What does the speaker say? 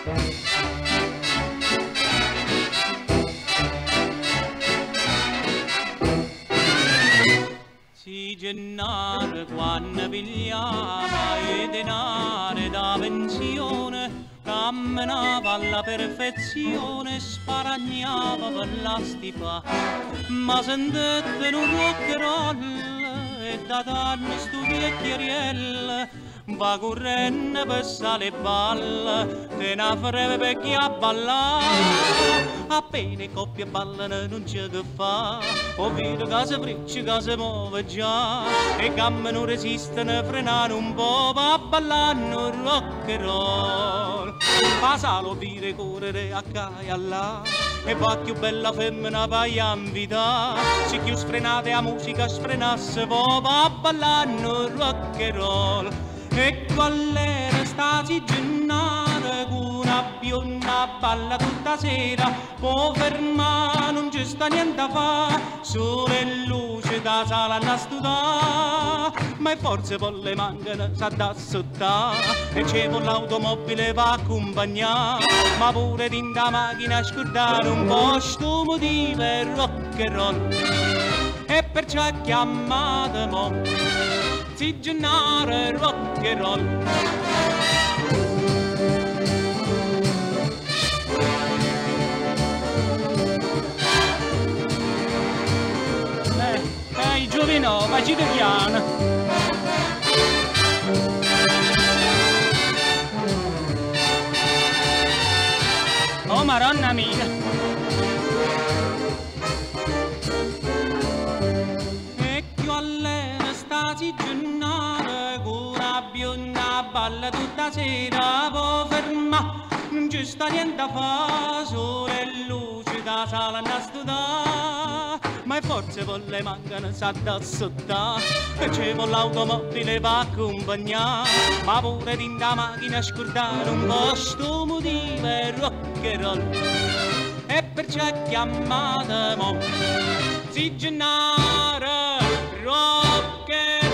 Si gennare quando pigliava e denare da pensione, camminava alla perfezione, sparagnava per la stipa, ma sentette un rock'n'roll e da tanto stu vecchieriel va correndo per sale balle, te ne freve per chi a ballare, appena i coppie ballano non c'è che fa, ho visto che si friccia, che si muove già, e gambe non resistono, frenano un po', va ballando rock and roll, fa salo vire correre a caia là, e va più bella femmina vai a invitare, se più sfrenate a musica sfrenasse, va ballando rock and roll. E quell'era stasi gennare con una bionda balla tutta sera, può fermare, non ci sta niente a fare, sole e luce da sala a studiare, ma è forse poi le mancano, sa da sottare, e c'è con l'automobile va accompagnare, ma pure in da macchina scordare un po' sto motivo è rock and roll, e perciò è chiamata mo' si gennare rock and roll. Giovino, facite piano. Oh maronna mia. E più all'era stasi gennare con una bionda balla tutta sera, può fermare, non ci sta niente a fare, sole e luce da sala a studiare, ma forse poi le mancano sa da sottare, e c'è con l'automobile va accompagnare, ma pure in da macchina scordare un po' sto motivo è rock and roll, e perciò è chiamata mo' si gennare rock and roll.